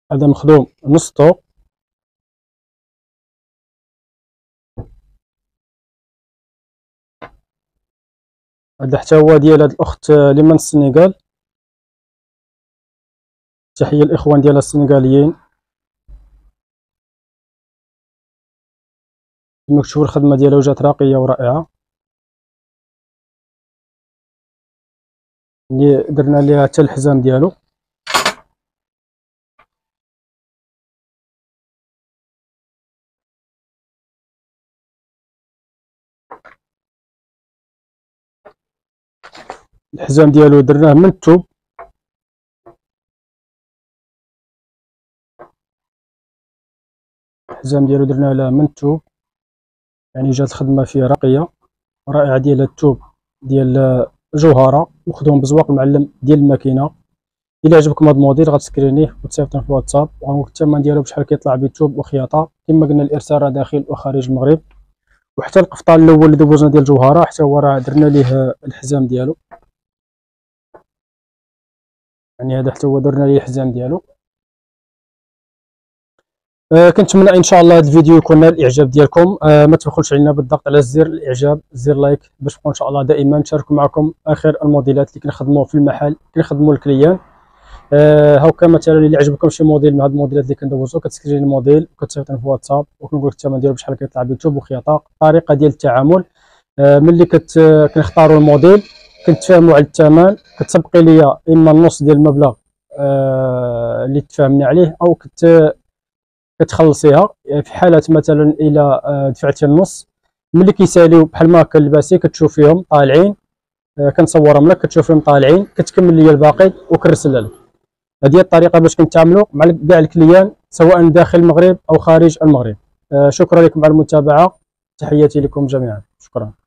هذا مخدوم نص طوق. هذا حتى هو ديال هاد الاخت اللي من السنغال. تحيه الاخوان ديال السنغاليين. كما كتشوفوا الخدمه ديالها جات راقيه ورائعه، اللي درنا ليها حتى الحزام ديالو. الحزام ديالو درناه من الثوب. الحزام ديالو درناه له من الثوب، يعني جات الخدمه فيه راقيه رائعه ديال الثوب ديال جوهره، مخدوم بزواق المعلم ديال الماكينه. الا عجبكم هذا الموديل غتسكرينيه وتصيفطوه في الواتساب، وغنقول الثمن ديالو بشحال كيطلع بالثوب وخياطه. كما قلنا الارسال راه داخل وخارج المغرب. وحتى القفطان الاول اللي دوزنا ديال الجوهره حتى هو راه درنا ليه الحزام ديالو، يعني هذا حتى هو درنا ليه الحزام ديالو. كنتمنى ان شاء الله هذا الفيديو يكون نال الاعجاب ديالكم. ما تبخلوش علينا بالضغط على زر الاعجاب، زر لايك، باش نبقاو ان شاء الله دائما نشاركوا معكم اخر الموديلات اللي كنخدموا في المحل، كنخدموا الكليان. هاكا مثلا اللي عجبكم شي موديل من هاد الموديلات اللي كندوزو كتسكرين الموديل وكتصيفطوا في واتساب، وكنقول لك الثمن ديالو بشحال كيطلع بالثوب وخياطه. الطريقه ديال التعامل ملي كنختاروا الموديل كنتفاهموا على الثمن، كتسبقي ليا اما النص ديال المبلغ اللي تفاهمنا عليه، او كتخلصيها في حاله مثلا الى دفعتي النص. ملي كيساليو بحال ما هكا اللباسي كتشوفيهم طالعين، كنصورهم لك كتشوفيهم طالعين، كتكمل لي الباقي وكنرسل لك. هذه هي الطريقه باش كنتعاملوا مع كاع الكليان سواء داخل المغرب او خارج المغرب. شكرا لكم على المتابعه، تحياتي لكم جميعا، شكرا.